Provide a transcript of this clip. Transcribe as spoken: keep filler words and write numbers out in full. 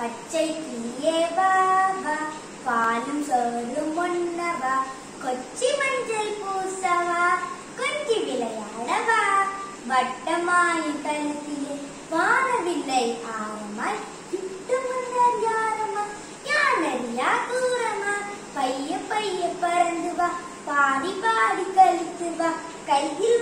பச்சை கிளியே வா வா, பாலும் சோறும் ஒன்னவா, கொச்சி மஞ்சள் பூசவா, கொஞ்சி விளையாடவா, வட்டமாய் கழுத்திலே வானவில்லை ஆரமாய், கிட்டு மன்னர் யாரமா யானறியா தூரமா, பைய பைய பறந்து வா, பாடி பாடி கழித்து வா, கையில்